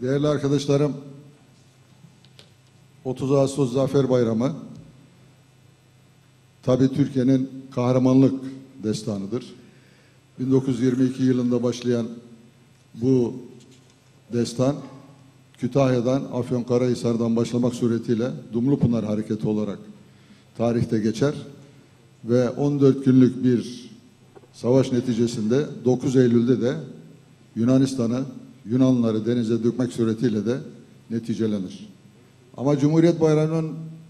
Değerli arkadaşlarım, 30 Ağustos Zafer Bayramı tabii Türkiye'nin kahramanlık destanıdır. 1922 yılında başlayan bu destan Kütahya'dan Afyonkarahisar'dan başlamak suretiyle Dumlupınar Hareketi olarak tarihte geçer ve 14 günlük bir savaş neticesinde 9 Eylül'de de Yunanlıları denize dökmek suretiyle de neticelenir. Ama Cumhuriyet Bayramı'nın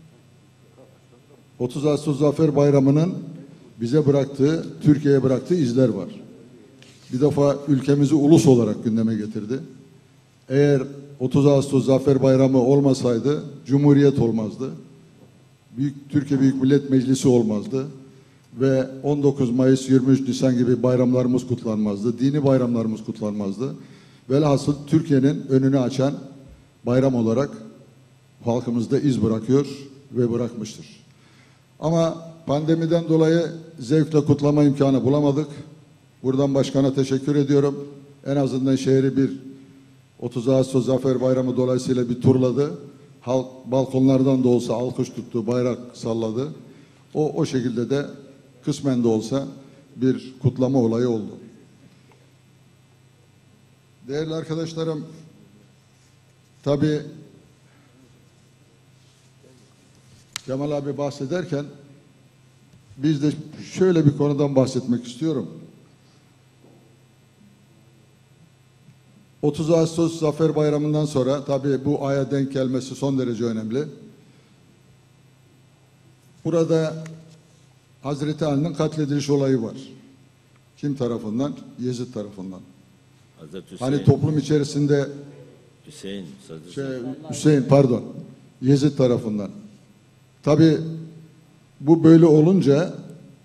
30 Ağustos Zafer Bayramı'nın bize bıraktığı, Türkiye'ye bıraktığı izler var. Bir defa ülkemizi ulus olarak gündeme getirdi. Eğer 30 Ağustos Zafer Bayramı olmasaydı Cumhuriyet olmazdı. Türkiye Büyük Millet Meclisi olmazdı. Ve 19 Mayıs, 23 Nisan gibi bayramlarımız kutlanmazdı. Dini bayramlarımız kutlanmazdı. Velhasıl Türkiye'nin önünü açan bayram olarak halkımızda iz bırakıyor ve bırakmıştır. Ama pandemiden dolayı zevkle kutlama imkanı bulamadık. Buradan başkana teşekkür ediyorum. En azından şehri bir 30 Ağustos Zafer Bayramı dolayısıyla bir turladı. Halk balkonlardan da olsa alkış tuttu, bayrak salladı. O şekilde de kısmen de olsa bir kutlama olayı oldu. Değerli arkadaşlarım, tabii Kemal abi bahsederken biz de şöyle bir konudan bahsetmek istiyorum. 30 Ağustos Zafer Bayramı'ndan sonra tabii bu aya denk gelmesi son derece önemli. Burada Hazreti Ali'nin katlediliş olayı var. Kim tarafından? Yezid tarafından. Hani toplum içerisinde Yezid tarafından. Tabii bu böyle olunca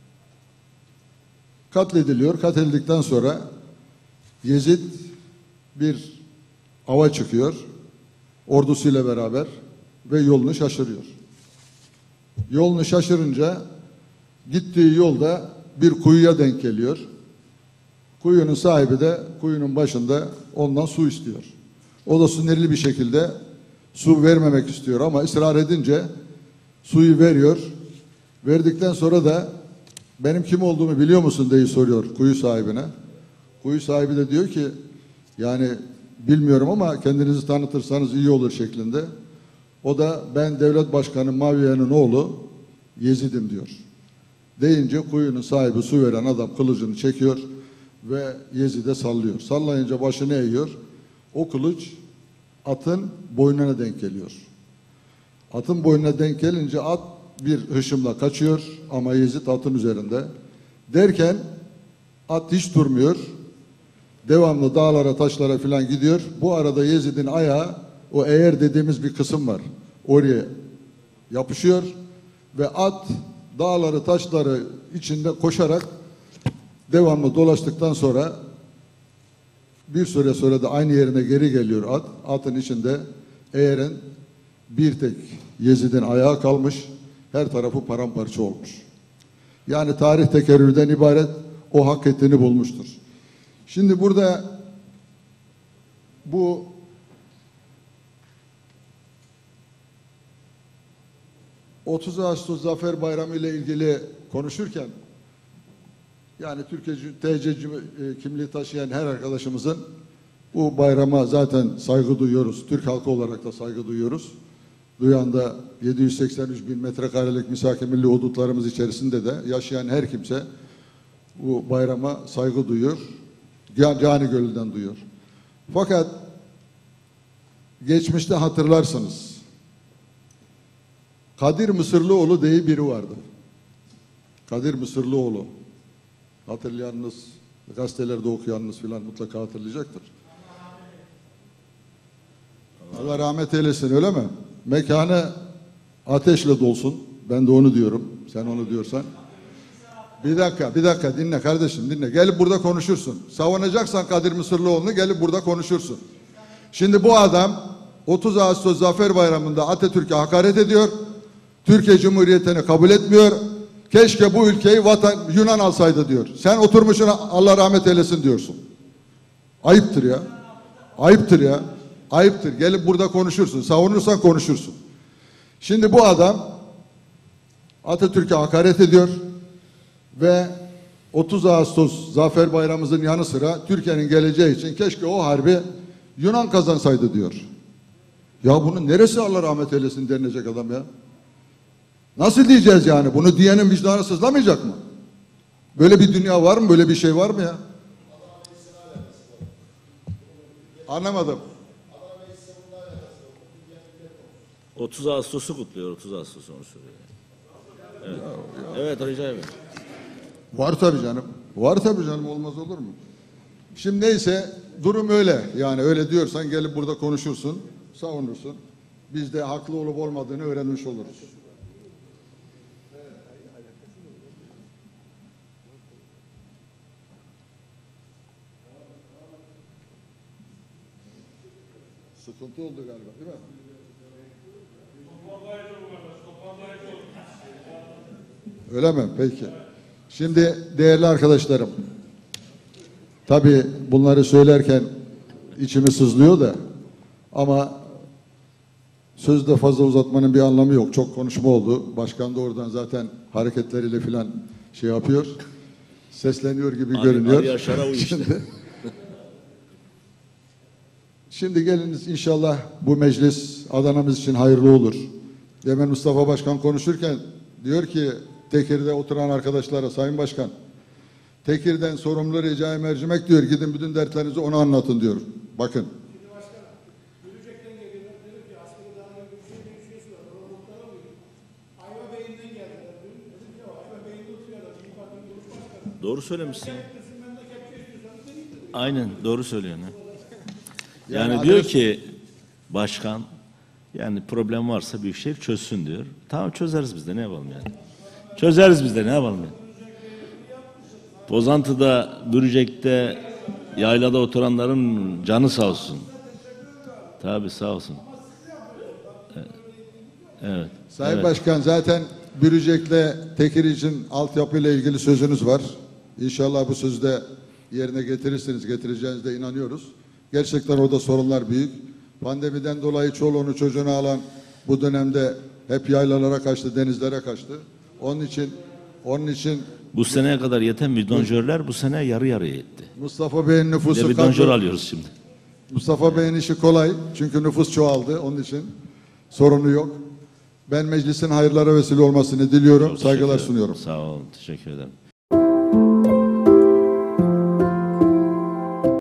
katlediliyor. Katledildikten sonra Yezid bir ava çıkıyor ordusuyla beraber ve yolunu şaşırıyor. Yolunu şaşırınca gittiği yolda bir kuyuya denk geliyor. Kuyunun sahibi de kuyunun başında ondan su istiyor. O da sinirli bir şekilde su vermemek istiyor ama ısrar edince suyu veriyor. Verdikten sonra da benim kim olduğumu biliyor musun diye soruyor kuyu sahibine. Kuyu sahibi de diyor ki yani bilmiyorum ama kendinizi tanıtırsanız iyi olur şeklinde. O da ben devlet başkanı Muaviye'nin oğlu Yezid'im diyor. Deyince kuyunun sahibi su veren adam kılıcını çekiyor ve Yezid'e sallıyor. Sallayınca başını eğiyor. O kılıç atın boynuna denk geliyor. Atın boynuna denk gelince at bir hışımla kaçıyor ama Yezid atın üzerinde. Derken at hiç durmuyor. Devamlı dağlara, taşlara filan gidiyor. Bu arada Yezid'in ayağı o eğer dediğimiz bir kısım var. Oraya yapışıyor ve at dağları, taşları içinde koşarak devamlı dolaştıktan sonra bir süre sonra da aynı yerine geri geliyor at. Atın içinde eğerin bir tek Yezid'in ayağı kalmış. Her tarafı paramparça olmuş. Yani tarih tekerrürden ibaret o hak ettiğini bulmuştur. Şimdi burada bu ...30 Ağustos Zafer Bayramı ile ilgili konuşurken... ...yani Türkiye TC kimliği taşıyan her arkadaşımızın... ...bu bayrama zaten saygı duyuyoruz. Türk halkı olarak da saygı duyuyoruz. Duyan da 783 bin metrekarelik misak-ı milli hudutlarımız içerisinde de... ...yaşayan her kimse... ...bu bayrama saygı duyuyor. Cani gönülden duyuyor. Fakat... ...geçmişte hatırlarsınız... Kadir Mısırlıoğlu diye biri vardı. Kadir Mısırlıoğlu. Hatırlayanınız, gazetelerde okuyanınız filan mutlaka hatırlayacaktır. Allah rahmet eylesin, öyle mi? Mekanı ateşle dolsun. Ben de onu diyorum. Sen onu diyorsan. Bir dakika dinle kardeşim, dinle. Gelip burada konuşursun. Savunacaksan Kadir Mısırlıoğlu'nu gelip burada konuşursun. Şimdi bu adam 30 Ağustos Zafer Bayramı'nda Atatürk'e hakaret ediyor. Türkiye Cumhuriyeti'ni kabul etmiyor. Keşke bu ülkeyi Yunan alsaydı diyor. Sen oturmuşsun Allah rahmet eylesin diyorsun. Ayıptır ya. Ayıptır ya. Ayıptır. Gelip burada konuşursun. Savunursan konuşursun. Şimdi bu adam Atatürk'e hakaret ediyor ve 30 Ağustos Zafer Bayramımızın yanı sıra Türkiye'nin geleceği için keşke o harbi Yunan kazansaydı diyor. Ya bunun neresi Allah rahmet eylesin denilecek adam ya? Nasıl diyeceğiz yani? Bunu diyenin vicdanı sızlamayacak mı? Böyle bir dünya var mı? Böyle bir şey var mı ya? Anlamadım. 30 Ağustos'u kutluyor. 30 Ağustos'u onu söylüyor. Evet. Evet Recai Bey. Var tabii canım. Var tabii canım. Olmaz olur mu? Şimdi neyse durum öyle. Yani öyle diyorsan gelip burada konuşursun, savunursun. Biz de haklı olup olmadığını öğrenmiş oluruz. Sıkıntı oldu galiba değil mi? Öyle mi? Peki. Şimdi değerli arkadaşlarım, tabii bunları söylerken içimi sızlıyor da ama sözde fazla uzatmanın bir anlamı yok. Çok konuşma oldu. Başkan da oradan zaten hareketleriyle filan şey yapıyor. Sesleniyor gibi görünüyor. Şimdi geliniz inşallah bu meclis Adana'mız için hayırlı olur. Demin Mustafa Başkan konuşurken diyor ki Tekir'de oturan arkadaşlara, Sayın Başkan, Tekir'den sorumlu Recai Mercimek diyor, gidin bütün dertlerinizi ona anlatın diyor. Bakın. Doğru söylemişsin. Aynen doğru söylüyorsun. Yani diyor ki başkan, yani problem varsa Büyükşehir çözsün diyor. Tamam çözeriz biz de ne yapalım yani. Çözeriz biz de ne yapalım yani. Pozantı'da, Bürcek'te, yaylada oturanların canı sağ olsun. Tabii sağ olsun. Evet. Sayın evet. Başkan zaten Bürcek'le Tekir için altyapıyla ilgili sözünüz var. İnşallah bu sözü de yerine getirirsiniz, getireceğinize inanıyoruz. Gerçekten orada sorunlar büyük. Pandemiden dolayı çoluğunu çocuğunu alan bu dönemde hep yaylalara kaçtı, denizlere kaçtı. Onun için bu seneye kadar yeten bidonjörler bu sene yarı yarıya yetti. Mustafa Bey'in nüfusu bidonjör alıyoruz şimdi. Mustafa Bey'in işi kolay. Çünkü nüfus çoğaldı. Onun için sorunu yok. Ben meclisin hayırlara vesile olmasını diliyorum. Saygılar sunuyorum. Sağ olun. Teşekkür ederim.